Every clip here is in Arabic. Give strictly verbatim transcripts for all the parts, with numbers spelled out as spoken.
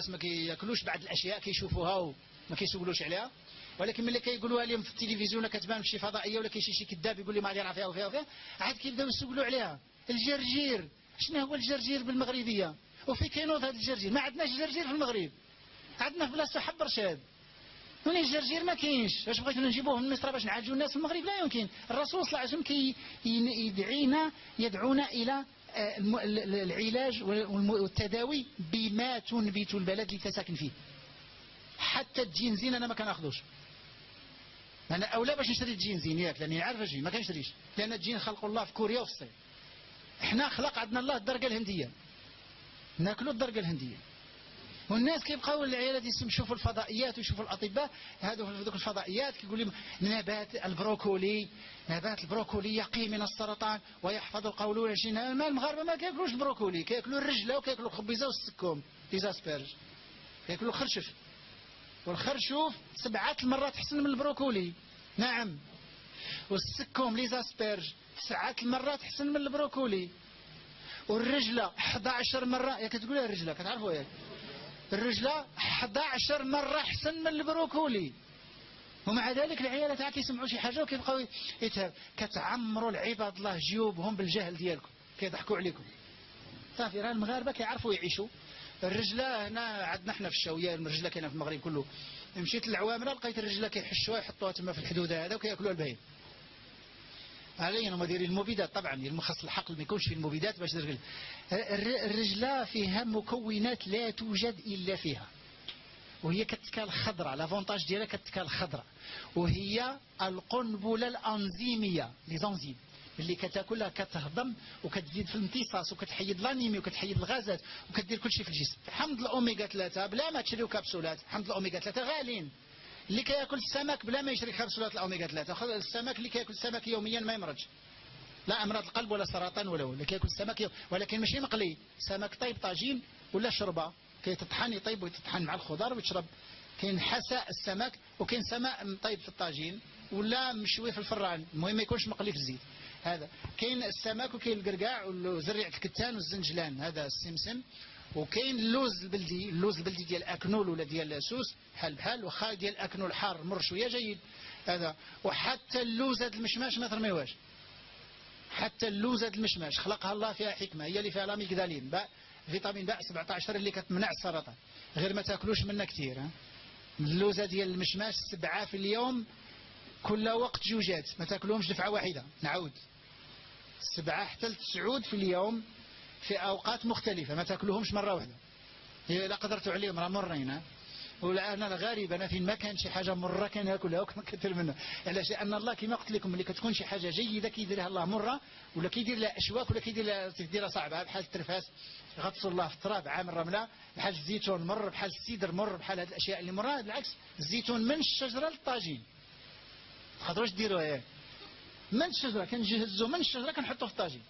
الناس ما كياكلوش بعض الاشياء كيشوفوها وما كيسولوش عليها، ولكن ملي كيقولوها لهم في التلفزيون كتبان في شي فضائيه ولا كيشي شي كذاب يقول لي ما غادي فيها وفيها وفيها، عاد كيبداو يسولوا عليها. الجرجير، شنو هو الجرجير بالمغربيه؟ وفي كينوض هذا الجرجير؟ ما عندناش جرجير في المغرب، عندنا في بلاصه حب رشاد. هنا الجرجير ما كاينش. واش بغيتو نجيبوه من مصر باش نعالجوا الناس في المغرب؟ لا يمكن. الرسول صلى الله عليه وسلم كي يدعينا يدعونا الى العلاج والتداوي بما تنبت البلد اللي تساكن فيه. حتى الجنزين انا ما كناخذوش، انا اولى باش نشري الجنزين ياك لاني عارف اجي ما كنشريش، لان الجين خلقوا الله في كوريا وفي الصين. احنا خلق عندنا الله الدرجه الهنديه، ناكلوا الدرجه الهنديه. والناس كيبقاو العيالات يشوفوا الفضائيات ويشوفوا الاطباء هذو في ذوك الفضائيات كيقول لهم نبات البروكولي، نبات البروكولي يقي من السرطان ويحفظ القولون. عشان ما المغاربه ما كياكلوش البروكولي، كياكلوا الرجله وكياكلوا الخبيزه والسكوم ليزاسبيرج، كياكلوا الخرشف. والخرشوف سبعة المرات احسن من البروكولي. نعم. والسكوم ليزاسبيرج سبعة المرات احسن من البروكولي. والرجله أحد عشر مره، يا كتقولها الرجله كتعرفوا ياك الرجله أحد عشر مره احسن من البروكولي. ومع ذلك العيال تاع كيسمعوا شي حاجه وكيبقاو يتهاب. كتعمروا العباد الله جيوبهم بالجهل ديالكم، كيضحكوا عليكم. صافي راه المغاربه كيعرفوا يعيشوا. الرجله هنا عندنا حنا في الشاويه، الرجله كاينه في المغرب كله. مشيت للعوامره لقيت الرجله كيحشوها يحطوها تما في الحدوده هذا وكياكلوها البهيم. علينا هما دايرين المبيدات طبعا، المخصص الحقل ما يكونش فيه المبيدات باش ترجل. الرجله فيها مكونات لا توجد الا فيها، وهي كتكال خضراء. لافونتاج ديالها كتكال خضراء، وهي القنبله الانزيميه لي زونزيم اللي كتاكلها كتهضم وكتزيد في الامتصاص وكتحيد لانيمي وكتحيد الغازات وكدير كل شيء في الجسم. حمض الاوميغا ثلاثة بلا ما تشريو كبسولات، حمض الاوميغا ثلاثة غالين. اللي كياكل السمك بلا ما يشري كبسولات الاوميغا ثلاثة، السمك اللي كياكل السمك يوميا ما يمرضش، لا امراض القلب ولا سرطان ولا هو اللي كياكل السمك يوم. ولكن ماشي مقلي، سمك طيب طاجين ولا شربه كيتطحن يطيب ويتطحن مع الخضار ويتشرب. كاين حساء السمك وكاين سماء طيب في الطاجين ولا مشوي في الفران، المهم ما يكونش مقلي في الزيت. هذا كاين السمك وكاين القرقاع وزريعة الكتان والزنجلان هذا السمسم. وكاين اللوز البلدي، اللوز البلدي ديال اكنول ولا ديال سوس بحال بحال، واخا ديال اكنول حار مر شويه جيد هذا. وحتى اللوز هذا المشماش ما ترميوهاش، حتى اللوز هذا المشماش خلقها الله فيها حكمه، هي اللي فيها لاميغدالين باء فيتامين باء سبعة عشر اللي كتمنع السرطان، غير ما تاكلوش منها كثير. ها اللوزه ديال المشماش سبعه في اليوم كل وقت جوجات، ما تاكلوهمش دفعه واحده. نعود سبعه حتى لتسعود في اليوم في اوقات مختلفه، ما تاكلوهمش مره واحده. هي لا قدرتوا عليهم راه مرين. ولا انا الغريب انا فين ما كان شي حاجه مره كناكلها وكنكثر منها. علاش؟ لان الله كما قلت لكم ملي كتكون شي حاجه جيده كيديرها الله مره، ولا كيدير لها اشواك، ولا كيدير لها تديرها صعبه. بحال الترفاس غطسوا الله في التراب عام الرمله، بحال الزيتون مر، بحال السيدر مر، بحال هذه الاشياء اللي مرة. بالعكس الزيتون من الشجره للطاجين تقدروش ديروها ايه من الشجره، كنجهزوا من الشجره كنحطوه في الطاجين.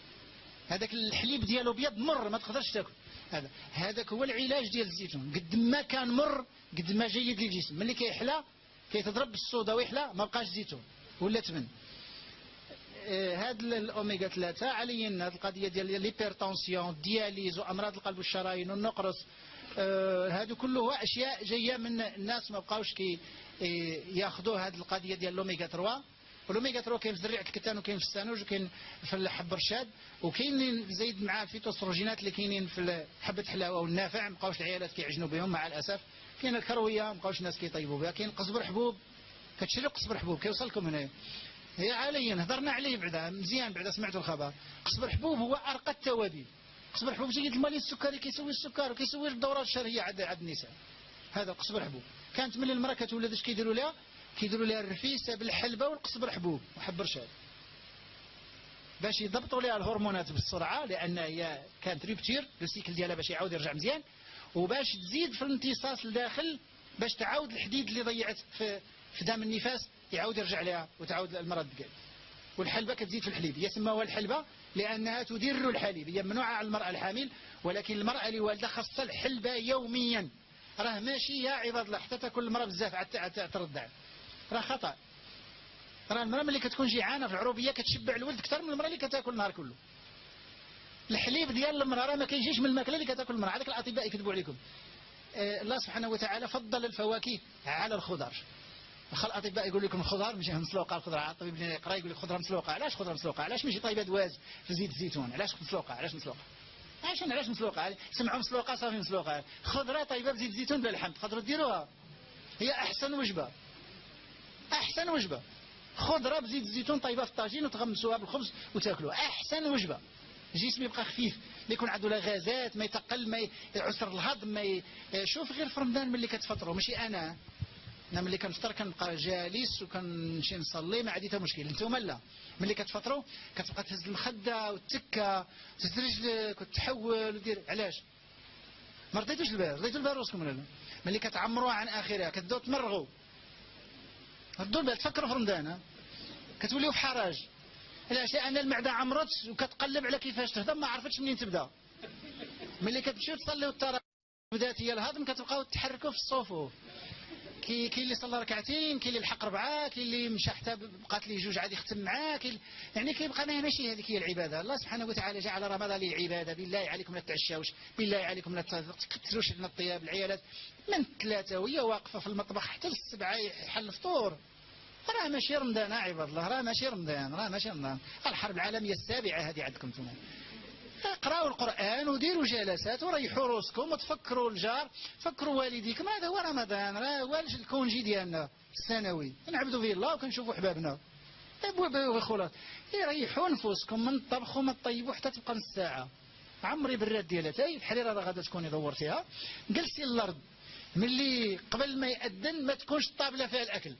هذاك الحليب ديالو ابيض مر ما تقدرش تاكل. هذا هذاك هو العلاج ديال الزيتون. قد ما كان مر قد ما جيد للجسم. ملي كيحلى كيتضرب بالصودا ويحلى ما بقاش زيتون ولا تمن. هاد الاوميغا ثلاثة علينا هاد القضيه ديال ليبرتونسيون الدياليز وامراض القلب والشرايين والنقرس. هادو كله اشياء جايه من الناس ما بقاوش كي ياخذوا هاد القضيه ديال الاوميغا ثلاثة. والاوميغا ثلاثة كاين في زريعه الكتان وكاين في السانوج وكاين في الحب الرشاد، وكاين زايد مع الفيتوستروجينات اللي كاينين في حبه حلاوه والنافع. ما بقاوش العيالات كيعجنوا بهم مع الاسف. كاين الكرويه ما بقاوش الناس كيطيبوا بها. كاين قزبر حبوب، كتشري قزبر حبوب كيوصلكم هنا. هي عاليا هضرنا عليه بعدا مزيان، بعدا سمعتوا الخبر. قزبر حبوب هو ارقى التوابل. قزبر حبوب جيد المالين السكري، كيسوي السكر وكيسوي الدورات الشهريه عند عند النساء. هذا القزبر حبوب كانت من المراه كتولد اش كيديروا لها؟ كيديروا لها الرفيسه بالحلبه والقزبر حبوب وحب رشاد باش يضبطوا لها الهرمونات بالسرعه، لان هي كانت ريبتير السيكل ديالها باش يعاود يرجع مزيان، وباش تزيد في الامتصاص لداخل باش تعاود الحديد اللي ضيعت في في دم النفاس يعاود يرجع لها وتعاود المرض ديالها. والحلبه كتزيد في الحليب، هي سماوها الحلبه لانها تدر الحليب. هي ممنوعه على المراه الحامل، ولكن المراه اللي والده خاصها الحلبه يوميا. راه ماشي يا عباد الله حتى تاكل المراه بزاف عاد ترضع، راه خطا. راه المراه ملي كتكون جيعانه في العروبيه كتشبع الولد اكثر من المراه اللي كتاكل النهار كله. الحليب ديال المراه راه ما كيجيش من الماكله اللي كتاكل المراه. هذاك الاطباء يكذبوا عليكم. الله سبحانه وتعالى فضل الفواكه على الخضر. الأطباء يقول لكم الخضر ماشي مسلوقة، الخضر الطبيب اللي يقرا يقول لك خضرة مسلوقة. علاش خضرة مسلوقة؟ علاش ماشي طيبة دواز في زيت الزيتون؟ علاش مسلوقة؟ علاش مسلوقة؟ علاش علاش مسلوقة؟ سمعوا مسلوقة صافي مسلوقة. خضرة طيبة بزيت الزيتون بلا لحم تقدروا ديروها، هي أحسن وجبة، أحسن وجبة. خضرة بزيت الزيتون طيبة في الطاجين وتغمسوها بالخبز وتاكلوها، أحسن وجبة. الجسم يبقى خفيف، ما يكون عنده لا غازات، ما يتقل، ما يعسر الهضم، ما ي... شوف غير في رمضان ملي كتفطروا، ماشي انا انا ملي كنفطر كنبقى جالس وكنمشي نصلي ما عندي حتى مشكل. انتم لا، ملي كتفطروا كتبقى تهز المخده والتكه وتهز رجلك وتحول ودير. علاش ما رضيتوش البار؟ رضيتوا البار راسكم ولا لا؟ ملي كتعمروها عن اخرها كتبداو تمرغوا، ردوا البال، تفكروا في رمضان كتوليو في حرج. علاش؟ لان المعده عمرت وكتقلب على كيفاش تهضم، ما عرفتش منين تبدا. ملي كتمشيو تصليو التراويح بدات هي الهضم كتبقاو تحركوا في الصفوف. كي كاين اللي صلى ركعتين، كاين اللي لحق ربعه، كاين اللي مشى حتى بقات ليه جوج عاد يختم معاه، كاين يعني كيبقى ماشي هذيك هي العباده. الله سبحانه وتعالى جعل رمضان للعباده. بالله عليكم لا تعشاوش، بالله عليكم لا تكثروش لنا الطياب. العيالات من ثلاثه وهي واقفه في المطبخ حتى للسبعه يحل الفطور. راه ماشي رمضان عباد الله، راه ماشي رمضان، راه ماشي رمضان. الحرب العالميه السابعه هذه عندكم انتم. اقراوا القرآن وديروا جلسات وريحوا روسكم وتفكروا الجار، فكروا والديكم. هذا هو رمضان، راه هو الكونجي ديالنا السنوي، نعبدوا فيه الله وكنشوفوا حبابنا خلاص. يريحوا نفوسكم من الطبخ ومن الطيب حتى تبقى نص ساعه. عمري براد ديالتي الحريره راه غادا تكوني دورتيها، جلسي الارض ملي قبل ما يأذن ما تكونش الطابله فيها الاكل.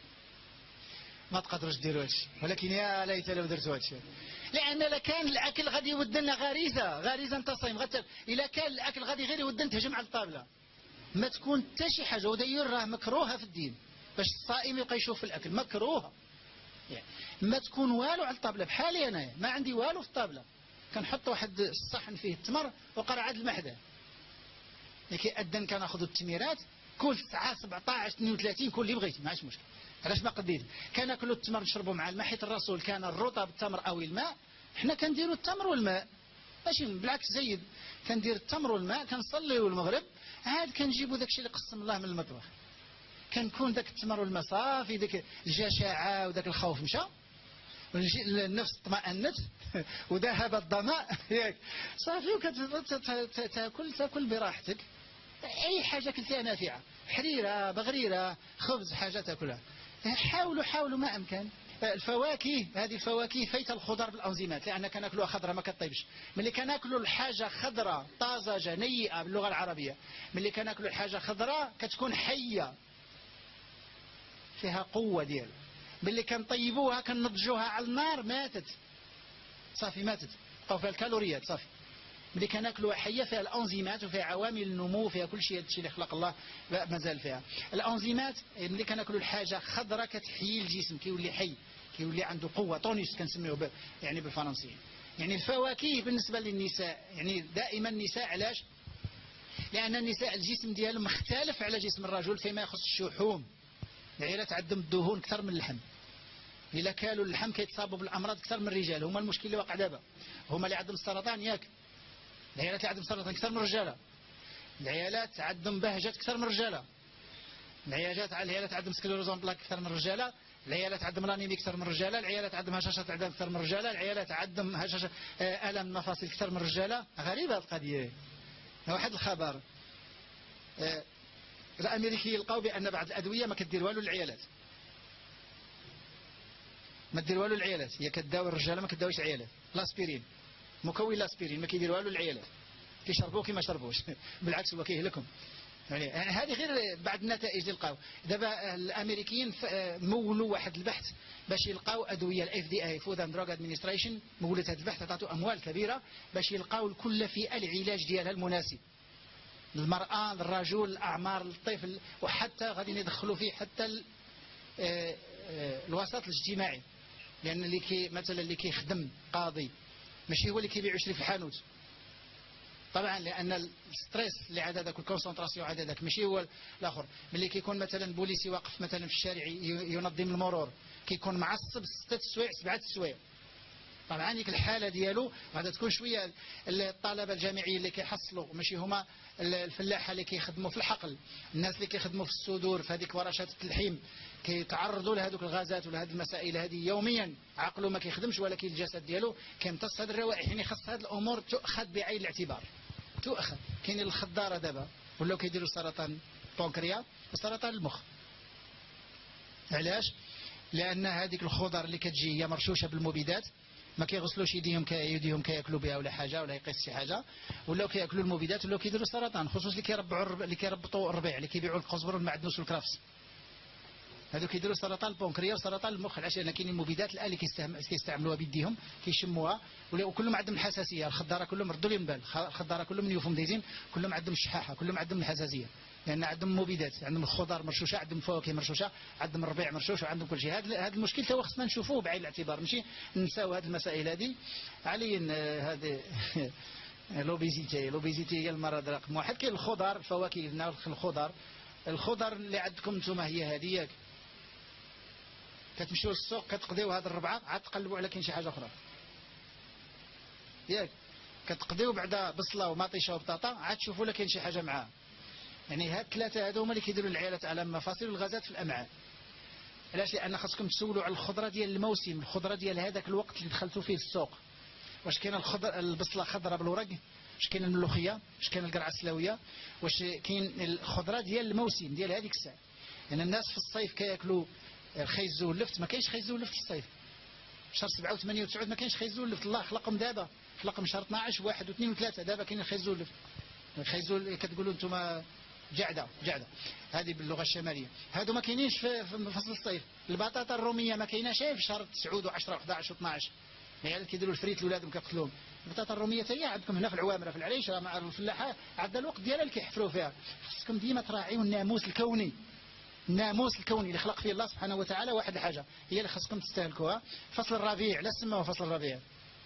ما تقدروش ديروا هادشي، ولكن يا ليت لو درتوا هادشي. لان الا كان الاكل غادي يودنا غريزه، غريزه انت صايم غتر. الا كان الاكل غادي غير يودن تهجم على الطابله، ما تكون حتى شي حاجه. وداير راه مكروهه في الدين باش الصائم يبقى يشوف في الاكل، مكروهه يعني. ما تكون والو على الطابله. بحالي انايا ما عندي والو في الطابله، كنحط واحد الصحن فيه التمر وقرعه المحده. لكي اذن كناخذوا التميرات كل ساعه سبعطاش اثنين وثلاثين كل اللي بغيتي، ما عندش مشكل. علاش ما قديت؟ كناكلوا التمر نشربوا مع الماء، حيت الرسول كان الرطب التمر او الماء. حنا كنديروا التمر والماء، ماشي بالعكس زيد. كندير التمر والماء، كنصليو المغرب عاد كنجيبوا داكشي اللي قسم الله من المطبخ. كنكون داك التمر والماء صافي، داك الجشاعه وداك الخوف مشى، النفس اطمأنت وذهب الظمأ ياك صافي، وكتاكل تاكل براحتك. اي حاجه كلتيها نافعه، حريره بغريره خبز حاجه تاكلها. حاولوا حاولوا ما امكن. الفواكه هذه الفواكه فايت الخضر بالانزيمات، لان كناكلوها خضراء ما كطيبش. ملي كناكلوا الحاجه خضراء طازجه نيئه باللغه العربيه، ملي كناكلوا الحاجه خضراء كتكون حيه فيها قوه ديال. ملي كنطيبوها كنضجوها على النار ماتت صافي، ماتت بقاو فيها الكالوريات صافي. ملي كناكلوا حيه فيها الانزيمات وفيها عوامل النمو، فيها كل شيء. هادشي اللي خلق الله مازال فيها الانزيمات. ملي كناكلوا الحاجه خضراء كتحيي الجسم، كيولي حي، كيولي عنده قوه، طونيس كنسميوه يعني بالفرنسيه. يعني الفواكه بالنسبه للنساء، يعني دائما النساء. علاش؟ لان النساء الجسم ديالهم مختلف على جسم الرجل فيما يخص الشحوم. العيالات عندهم الدهون اكثر من اللحم. الا كالوا اللحم كيتصابوا بالامراض اكثر من الرجال. هما المشكل اللي واقع دابا، هما اللي عندهم السرطان ياك. العيالات اللي عندهم سرطان اكثر من الرجاله. العيالات عندهم بهجات اكثر من الرجاله. العيالات العيالات عندهم سكليروزون بلاك اكثر من الرجاله. العيالات عندهم لانيمي اكثر من الرجاله. العيالات عندهم هشاشه عدام اكثر من الرجاله. العيالات عندهم هشاشه الم المفاصل اكثر من الرجاله. غريبه القضيه. واحد الخبر، الامريكي لقاو بان بعض الادويه ما كدير والو للعيالات، ما دير والو للعيالات. هي كداوي الرجاله ما كداويش العيالات. لاسبيرين، مكون لاسبيرين ما كيدير والو للعيالات، كيشربوه كي ما شربوش بالعكس هو كيهلكهم. يعني هذه غير بعض النتائج اللي لقاو. دابا الامريكيين مولوا واحد البحث باش يلقاو ادويه الاف دي اي فود اند دراج ادمنستريشن مولت هذا البحث، عطاتو اموال كبيره باش يلقاو لكل فئه العلاج ديالها المناسب، للمراه للرجل الاعمار للطفل، وحتى غادي يدخلوا فيه حتى الوسط الاجتماعي. لان اللي كي مثلا اللي كيخدم قاضي ماشي هو اللي كيبيع يشري في الحانوت طبعا، لان الستريس اللي عاد هذاك الكونسنتراسيون عاد هذاك ماشي هو الاخر. ملي كيكون مثلا بوليسي واقف مثلا في الشارع ينظم المرور كيكون معصب ستة سوايع سبعة سوايع، طبعا ديك الحاله ديالو غادي تكون شويه. الطلبه الجامعيين اللي كيحصلوا ماشي هما الفلاحه اللي كيخدموا في الحقل، الناس اللي كيخدموا في الصدور في هذيك ورشات التلحيم كيتعرضوا لهذوك الغازات ولا هذه المسائل هذه يوميا. عقله ما كيخدمش ولكن الجسد ديالو كيمتص هذه الروائح. يعني خاص هذه الامور تؤخذ بعين الاعتبار، تؤخذ. كاين الخضاره دابا ولاو كيديروا سرطان البنكرياس وسرطان المخ. علاش؟ لان هذيك الخضر اللي كتجي هي مرشوشه بالمبيدات، ما كيغسلوش يديهم كيديهم كياكلوا بها ولا حاجه ولا يقيس شي حاجه، ولاو كياكلوا المبيدات ولاو كيديروا سرطان. خصوصا اللي كيربعوا اللي كيربطوا الربيع اللي كيبيعوا القزبر والمعدنوس والكرافس، هذو كيديروا سرطان البنكرياس وسرطان المخ. علاش؟ لان كاينين المبيدات الان اللي كيستعملوها بيديهم كيشموها، وكلهم عندهم الحساسيه. الخضاره كلهم ردوا لي من بال، الخضاره كلهم نيوفهم دايزين، كلهم عندهم الشحاحه، كلهم عندهم الحساسيه، لان عندهم مبيدات، عندهم الخضر مرشوشه، عندهم الفواكه مرشوشه، عندهم الربيع مرشوش، وعندهم كل شيء. هذا هذا المشكل تو خصنا نشوفوه بعين الاعتبار، ماشي نساو هذه المسائل هذه. علي هذه لوبيزيتي لوبيزيتي هي المرض رقم واحد. كاين الخضر الفواكه، الخضر الخضر اللي عندكم نتوما هي هذه. ياك كتمشيو للسوق كتقضيو هذه الربعه عاد تقلبوا على كاين شي حاجه اخرى. ياك كتقضيو بعدا بصله ومطيشه وبطاطا عاد تشوفوا لا كاين شي حاجه معاها. يعني هاد الثلاثه هادو هما اللي كيديروا العيالات على المفاصل والغازات في الامعاء. علاش؟ لان خاصكم تسولوا على الخضره ديال الموسم، الخضره ديال هذاك الوقت اللي دخلتوا فيه السوق. واش كاين الخضر البصله خضراء بالورق، واش كاين الملوخيه، واش كاين القرعه السلاويه، واش كاين الخضره ديال الموسم ديال هذيك الساعه. لان يعني الناس في الصيف كياكلوا الخيز واللفت، ما كاينش خيز واللفت في الصيف. شهر سبعة وثمانية وتسعة ما كاينش خيز واللفت، الله خلقهم دابا، خلقهم شهر اثناش وواحد واثنين وثلاثة، دابا كاين الخيز واللفت. الخيز كتقولوا انتم جعده جعده هذه باللغه الشماليه. هادو ما كاينينش في فصل الصيف. البطاطا الروميه ما كايناش في شهر تسعة وعشرة وأحد عشر وأثناش. العيال كيديروا الفريت لولادهم كيقتلوهم. البطاطا الروميه حتى هي عندكم هنا في العوامره في العريشه مع الفلاحه عندها الوقت ديالها اللي كيحفروا فيها. خصكم ديما تراعيوا الناموس الكوني، الناموس الكوني اللي خلق فيه الله سبحانه وتعالى. واحد الحاجه هي اللي خصكم تستهلكوها. فصل الربيع لا سموه فصل الربيع،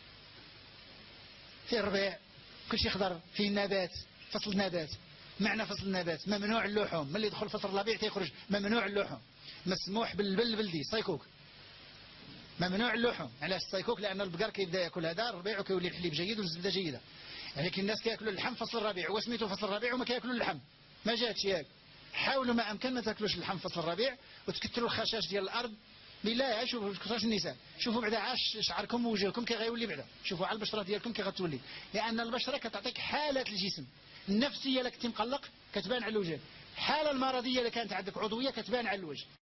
فيه الربيع كل شيء خضر، فيه النبات، فصل النبات. معنى فصل النبات ممنوع اللحوم، ملي يدخل فصل الربيع تيخرج ممنوع اللحوم. مسموح بالبلدي صيكوك، ممنوع اللحوم. علاش الصيكوك؟ لان البقر كيبدا ياكل هذا الربيع وكيولي الحليب جيد والزبده جيده. يعني كاين الناس كياكلوا اللحم فصل الربيع، هو سميتو فصل الربيع وما كياكلوا اللحم، ما جاتش. ياك حاولوا ما امكن ما تاكلوش اللحم فصل الربيع وتكثروا الخشاش ديال الارض. بالله شوفوا كثرش النساء، شوفوا بعدا عاش شعركم ووجهكم كي غيولي بعدا، شوفوا على البشره ديالكم كي غتولي. لان البشره كتعطيك حالات الجسم النفسيه. الا كنتي مقلق كتبان على الوجه، الحاله المرضيه اللي كانت عندك عضويه كتبان على الوجه.